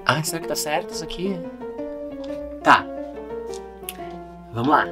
Ah, será que tá certo isso aqui? Tá. Vamos lá.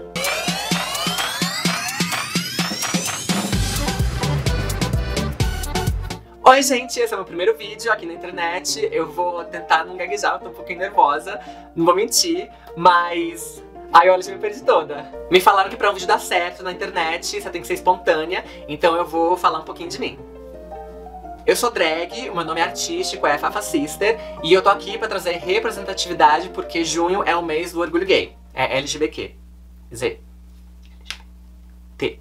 Oi, gente, esse é o meu primeiro vídeo aqui na internet. Eu vou tentar não gaguejar, eu tô um pouquinho nervosa, não vou mentir, mas... Ai, olha, já me perdi toda. Me falaram que pra um vídeo dar certo na internet, você tem que ser espontânea, então eu vou falar um pouquinho de mim. Eu sou drag, o meu nome é artístico, é Fafa Sister, e eu tô aqui pra trazer representatividade porque junho é o mês do orgulho gay. É LGBTQ. Z. T.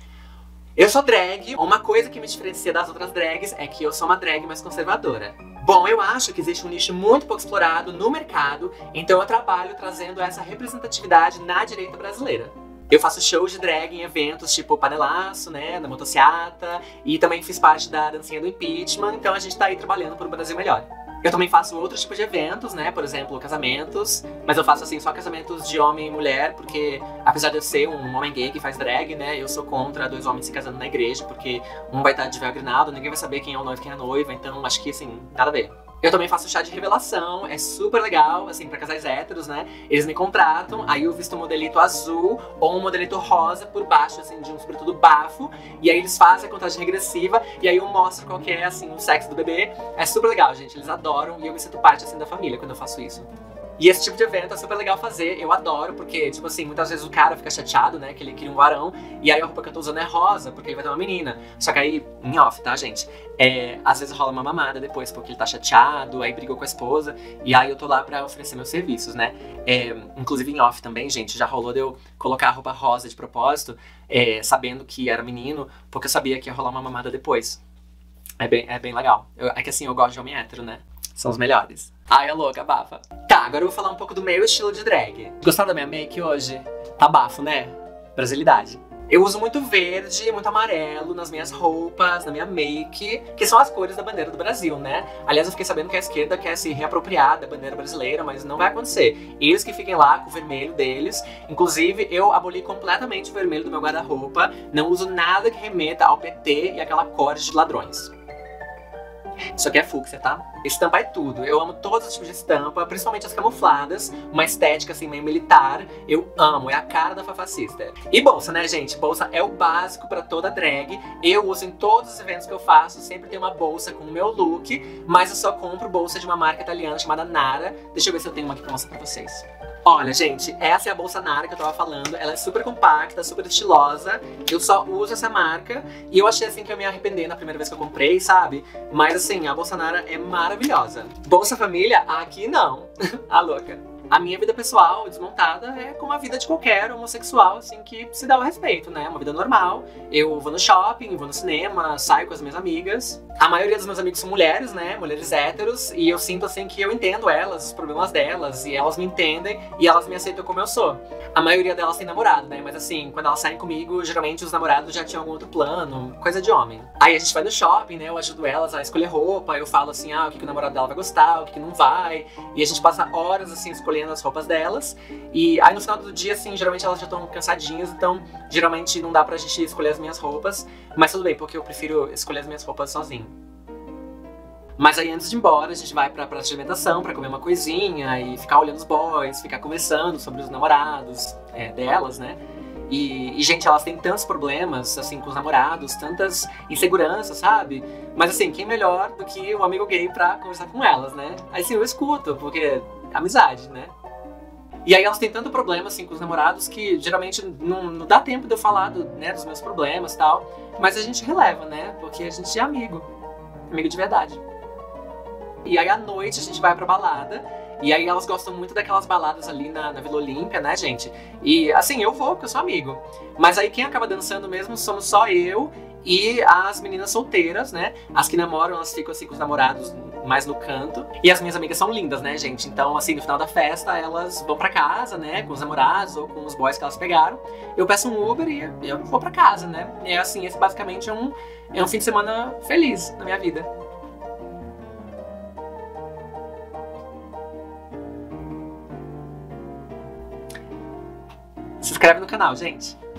Eu sou drag, uma coisa que me diferencia das outras drags é que eu sou uma drag mais conservadora. Bom, eu acho que existe um nicho muito pouco explorado no mercado, então eu trabalho trazendo essa representatividade na direita brasileira. Eu faço shows de drag em eventos tipo Panelaço, né, da Motociata, e também fiz parte da dancinha do impeachment, então a gente tá aí trabalhando por um Brasil melhor. Eu também faço outros tipos de eventos, né, por exemplo, casamentos, mas eu faço assim só casamentos de homem e mulher, porque apesar de eu ser um homem gay que faz drag, né, eu sou contra dois homens se casando na igreja, porque um vai estar de véu grinaldo, ninguém vai saber quem é o noivo e quem é a noiva, então acho que assim, nada a ver. Eu também faço chá de revelação, é super legal, assim, pra casais héteros, né? Eles me contratam, aí eu visto um modelito azul ou um modelito rosa por baixo, assim, de um sobretudo bafo. E aí eles fazem a contagem regressiva e aí eu mostro qual que é, assim, o sexo do bebê. É super legal, gente, eles adoram e eu me sinto parte, assim, da família quando eu faço isso. E esse tipo de evento é super legal fazer, eu adoro, porque, tipo assim, muitas vezes o cara fica chateado, né, que ele queria um varão, e aí a roupa que eu tô usando é rosa, porque ele vai ter uma menina. Só que aí, em off, tá, gente? Às vezes rola uma mamada depois, porque ele tá chateado, aí brigou com a esposa, e aí eu tô lá pra oferecer meus serviços, né? Inclusive em off também, gente, já rolou de eu colocar a roupa rosa de propósito, sabendo que era menino, porque eu sabia que ia rolar uma mamada depois. É bem legal. É que assim, eu gosto de homem hétero, né? São os melhores. Ai, é louca, bafa. Tá, agora eu vou falar um pouco do meu estilo de drag. Gostaram da minha make hoje? Tá bafo, né? Brasilidade. Eu uso muito verde, muito amarelo nas minhas roupas, na minha make, que são as cores da bandeira do Brasil, né? Aliás, eu fiquei sabendo que a esquerda quer se reapropriar da bandeira brasileira, mas não vai acontecer. Eles que fiquem lá com o vermelho deles. Inclusive, eu aboli completamente o vermelho do meu guarda-roupa. Não uso nada que remeta ao PT e aquela cor de ladrões. Isso aqui é fúcsia, tá? Estampa é tudo. Eu amo todos os tipos de estampa, principalmente as camufladas. Uma estética assim meio militar. Eu amo, é a cara da Fafa Sister. E bolsa, né, gente? Bolsa é o básico pra toda drag. Eu uso em todos os eventos que eu faço. Sempre tem uma bolsa com o meu look. Mas eu só compro bolsa de uma marca italiana chamada Nara. Deixa eu ver se eu tenho uma aqui pra mostrar pra vocês. Olha, gente, essa é a bolsa Nara que eu tava falando. Ela é super compacta, super estilosa. Eu só uso essa marca. E eu achei assim que eu me arrepender na primeira vez que eu comprei, sabe? Mas assim, a bolsa Nara é maravilhosa. Bolsa família? Aqui não. A louca. A minha vida pessoal, desmontada, é como a vida de qualquer homossexual, assim, que se dá o respeito, né? Uma vida normal. Eu vou no shopping, vou no cinema, saio com as minhas amigas. A maioria dos meus amigos são mulheres, né? Mulheres héteros. E eu sinto, assim, que eu entendo elas, os problemas delas. E elas me entendem e elas me aceitam como eu sou. A maioria delas tem namorado, né? Mas assim, quando elas saem comigo, geralmente os namorados já tinham algum outro plano. Coisa de homem. Aí a gente vai no shopping, né? Eu ajudo elas a escolher roupa. Eu falo assim, o que o namorado dela vai gostar, o que não vai. E a gente passa horas, assim, escolhendo as roupas delas. E aí no final do dia, assim, geralmente elas já estão cansadinhas. Então, geralmente não dá pra gente escolher as minhas roupas. Mas tudo bem, porque eu prefiro escolher as minhas roupas sozinho. Mas aí antes de ir embora, a gente vai pra praça de alimentação pra comer uma coisinha e ficar olhando os boys, ficar conversando sobre os namorados delas, né? E, gente, elas têm tantos problemas, assim, com os namorados, tantas inseguranças, sabe? Mas assim, quem melhor do que um amigo gay pra conversar com elas, né? Aí sim, eu escuto, porque amizade, né? E aí elas têm tanto problema, assim, com os namorados que geralmente não dá tempo de eu falar né, dos meus problemas e tal. Mas a gente releva, né? Porque a gente é amigo. Amigo de verdade. E aí à noite a gente vai pra balada. E aí elas gostam muito daquelas baladas ali na Vila Olímpia, né, gente? E assim, eu vou, porque eu sou amigo. Mas aí quem acaba dançando mesmo somos só eu e as meninas solteiras, né? As que namoram, elas ficam assim com os namorados mais no canto. E as minhas amigas são lindas, né, gente? Então, assim, no final da festa, elas vão pra casa, né? Com os namorados ou com os boys que elas pegaram. Eu peço um Uber e eu vou pra casa, né? É assim, esse basicamente é um fim de semana feliz na minha vida. Se inscreve no canal, gente.